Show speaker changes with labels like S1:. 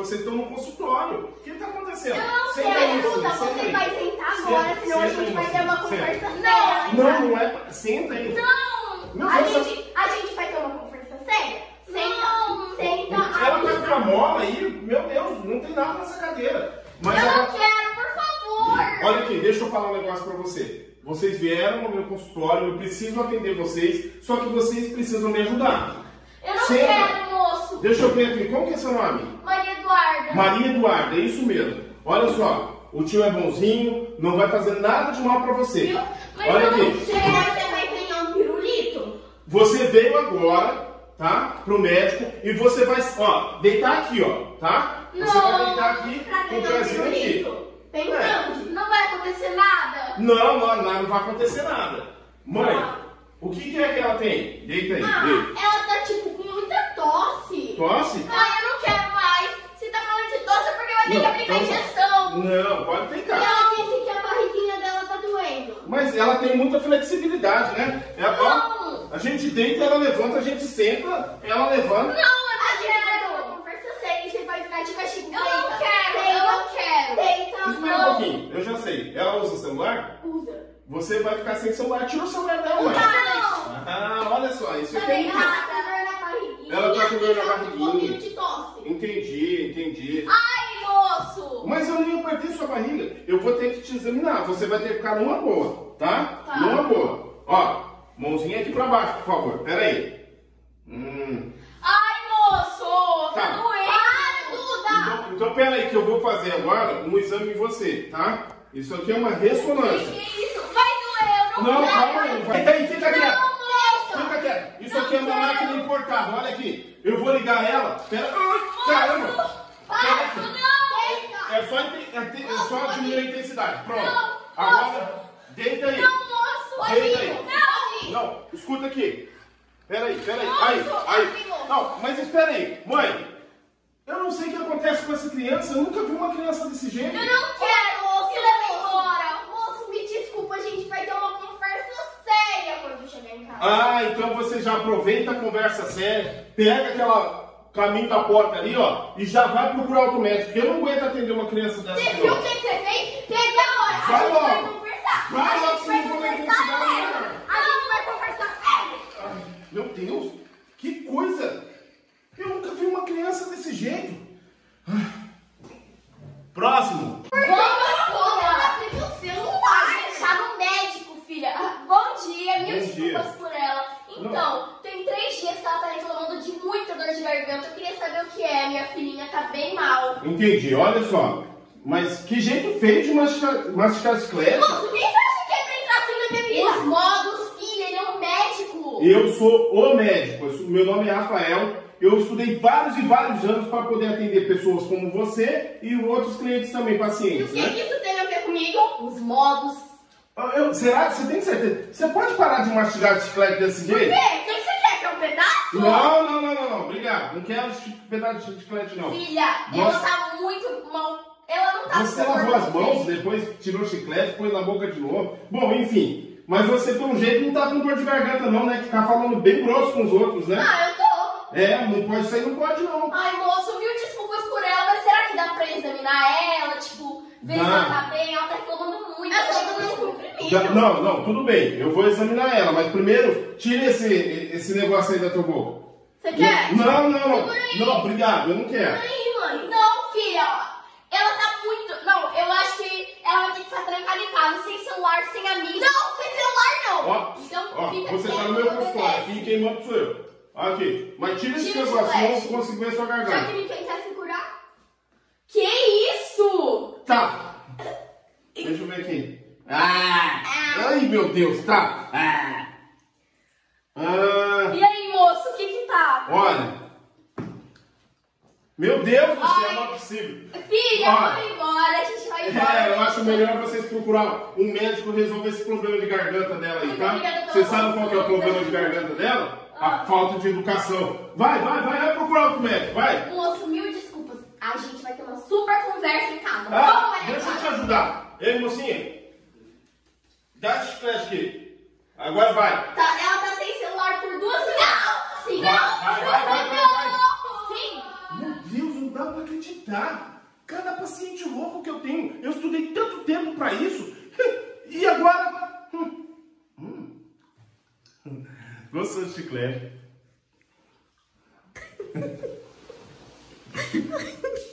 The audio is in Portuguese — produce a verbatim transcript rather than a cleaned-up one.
S1: vocês estão no consultório. O que está acontecendo?
S2: Eu não
S1: Senta
S2: quero,
S1: aí,
S2: escuta,
S1: mocinha, senta
S2: você
S1: aí.
S2: vai sentar
S1: Senta,
S2: agora, senão a
S1: senta
S2: gente
S1: aí,
S2: vai ter uma
S1: mocinha,
S2: conversa
S1: senta.
S2: séria.
S1: Não, não é. pra- Senta aí.
S2: Não!
S1: Meu
S2: A
S1: Deus,
S2: gente, a gente vai ter uma conversa séria? Senta,
S1: Ela
S2: senta.
S1: tá com a mola aí, meu Deus, não tem nada nessa cadeira. Mas
S2: Eu
S1: ela-
S2: não quero, por favor!
S1: Olha aqui, deixa eu falar um negócio pra você. Vocês vieram no meu consultório, eu preciso atender vocês, só que vocês precisam me ajudar.
S2: Eu não
S1: Senta.
S2: quero, moço!
S1: Deixa eu ver aqui, como que é seu nome?
S2: Maria Eduarda!
S1: Maria Eduarda, é isso mesmo. Olha só, o tio é bonzinho, não vai fazer nada de mal pra você.
S2: Viu? Mas
S1: Olha
S2: eu não
S1: aqui,
S2: quero, você vai ganhar um pirulito?
S1: você veio agora, tá, pro médico, e você vai, ó, deitar aqui, ó, tá? Você vai deitar aqui
S2: pra
S1: com o
S2: ganhar um
S1: pezinho aqui.
S2: pirulito. Tem
S1: É.
S2: grande, não vai acontecer nada.
S1: Não, não, não, não vai acontecer nada. Mãe, o que, que é que ela tem? Deita aí,
S2: Ah,
S1: deita.
S2: ela tá tipo com muita tosse.
S1: Tosse?
S2: Ai, eu não quero mais. Se tá falando de tosse é porque vai ter
S1: Não,
S2: que aplicar
S1: então-
S2: injeção.
S1: Não, pode
S2: E
S1: deitar.
S2: ela disse que a barriguinha dela tá doendo.
S1: Mas ela tem muita flexibilidade, né? Ela, ó,
S2: Não.
S1: a gente deita, ela levanta, a gente senta, ela levanta.
S2: Não, eu não quero. Uma conversa séria e você vai ficar de castigo. Eu não quero, eu não quero. Deita,
S1: Espera um
S2: não.
S1: pouquinho, eu já sei. Ela usa celular?
S2: Usa.
S1: Você vai ficar sem celular. Tira o celular dela, mãe.
S2: Não.
S1: Ah, olha só, isso aqui é
S2: Também
S1: muito...
S2: ela tá com dor na barriguinha.
S1: Ela tá com dor na
S2: e tá com
S1: barriguinha.
S2: um pouquinho de tosse.
S1: Entendi, entendi.
S2: Ai, moço.
S1: Mas eu nem apertei sua barriga. Eu vou ter que te examinar. Você vai ter que ficar numa boa, tá?
S2: Tá.
S1: Numa boa. Ó, mãozinha aqui pra baixo, por favor. Pera aí. Hum.
S2: Ai, moço. Tá,
S1: Tá.
S2: doendo. Para, Duda.
S1: Então, então pera aí que eu vou fazer agora um exame em você, tá? Isso aqui é uma ressonância.
S2: Que isso? Vai doer, eu não,
S1: Não,
S2: quero.
S1: calma aí. Vai. Fica aí, fica quieto.
S2: Não, moça.
S1: Fica quieto. Isso
S2: Não
S1: aqui é uma
S2: quero.
S1: máquina importada. Olha aqui. Eu vou ligar ela. Pera. Ai, caramba. Pera
S2: Para,
S1: aqui.
S2: não.
S1: É só, inte- é te- é só
S2: Não,
S1: diminuir a intensidade. Pronto.
S2: Não,
S1: Agora, deita aí.
S2: Não, moço.
S1: Deita
S2: Olhinho.
S1: aí.
S2: Não.
S1: Não, escuta aqui. Pera aí, pera aí.
S2: Nossa,
S1: Aí, aí.
S2: amigo.
S1: Não, mas espera aí. Mãe, eu não sei o que acontece com essa criança. Eu nunca vi uma criança desse jeito.
S2: Eu não quero, moço. Me leva embora. Moço, me desculpa, a gente vai ter uma conversa séria quando chegar em casa.
S1: Ah, então você já aproveita a conversa séria, pega aquela caminho da porta ali, ó, e já vai procurar outro médico. Porque eu não aguento atender uma criança dessa
S2: Você
S1: aqui,
S2: viu
S1: ó.
S2: o que que você fez? Pega agora.
S1: Vai
S2: a gente vai
S1: logo.
S2: conversar.
S1: Vai
S2: a
S1: logo,
S2: gente vai
S1: senão eu vou
S2: conversar
S1: identificar
S2: sério.
S1: agora.
S2: A gente vai conversar sério.
S1: Ai, meu Deus, que coisa! Eu nunca vi uma criança desse jeito. Ah. Próximo.
S2: Vamos abrir o celular. Deixar no médico, filha. Bom dia, mil
S1: Bom
S2: desculpas
S1: dia.
S2: por ela. Então, tem três dias que ela tá reclamando de muita dor de garganta. Eu queria saber o que é. Minha filhinha tá bem mal.
S1: Entendi, olha só. Mas que jeito feio de masticar, masticar chiclete.
S2: Moço, quem você acha que é pra entrar assim na minha vida? Os modos, filha, ele é um médico.
S1: Eu sou o médico, eu sou- meu nome é Rafael. Eu estudei vários e vários anos para poder atender pessoas como você e outros clientes também,
S2: E o
S1: pacientes,
S2: que,
S1: né?
S2: que isso tem a ver comigo? Os modos.
S1: Ah, eu- será que você tem certeza? Você pode parar de mastigar chiclete desse
S2: Por quê?
S1: jeito?
S2: O que você quer? Quer um pedaço?
S1: Não, não, não, não, não, obrigado. Não quero esse pedaço de chiclete, não.
S2: Filha,
S1: Nossa.
S2: ela tá muito mal. Ela não tá
S1: Você lavou as mãos, depois tirou o chiclete, pôs na boca de novo. Bom, enfim. Mas você, pelo jeito, não tá com dor de garganta, não, né? Que tá falando bem grosso com os outros, né?
S2: Ah, eu tô.
S1: É, não pode sair, não pode, não.
S2: Ai, moço, mil desculpas por ela, mas será que dá pra examinar ela? Tipo, ver se
S1: Dá.
S2: ela tá bem? Ela tá reclamando muito. Eu tô dando um comprimido.
S1: Já- não, não, tudo bem. Eu vou examinar ela, mas primeiro, tira esse, esse negócio aí da tua boca.
S2: Você quer?
S1: Não, não, não.
S2: Segura aí.
S1: Não, obrigado, eu não quero.
S2: Aí, mãe. Não, filha. Ela tá muito... Não, eu acho que ela vai ter que ficar trancada em casa, sem celular, sem amigos. Não, sem celular não.
S1: Ó,
S2: Então,
S1: ó,
S2: fica
S1: você tá
S2: quieto,
S1: no meu
S2: eu
S1: consultório,
S2: obedeço.
S1: aqui quem manda sou eu. Aqui, mas tira esse
S2: Tira o
S1: negócio, senão eu
S2: chiclete.
S1: consigo ver sua
S2: Já
S1: garganta.
S2: que ninguém quer se curar. Que isso?
S1: Tá. Deixa eu ver aqui. Ah! Ai, meu Deus, tá. Ah! Ah!
S2: E aí, moço, o que que tá?
S1: Olha. Meu Deus do céu,
S2: Ai.
S1: não é possível.
S2: Filha,
S1: Olha.
S2: vamos embora, a gente vai embora.
S1: É, eu acho melhor vocês procurar um médico resolver esse problema de garganta dela aí, tá?
S2: Obrigada pela
S1: Você sabe qual que é o
S2: ajuda.
S1: problema de garganta dela?
S2: Ah.
S1: A falta de educação. Vai, vai, vai, vai procurar outro médico, vai.
S2: Moço, mil desculpas. A gente vai ter uma super conversa em casa.
S1: Ah,
S2: Vamos, Maria
S1: deixa eu te
S2: Clara.
S1: ajudar. Ei, mocinha. Dá esse chiclete aqui. Agora vai.
S2: Tá, ela tá sem celular por duas semanas. Sim.
S1: Vai, vai, vai, vai, vai, vai.
S2: Sim.
S1: Meu Deus, não dá pra acreditar. Tá? Cada paciente louco que eu tenho. Eu estudei tanto tempo pra isso. E agora... Hum. Hum. Gostou de chiclete?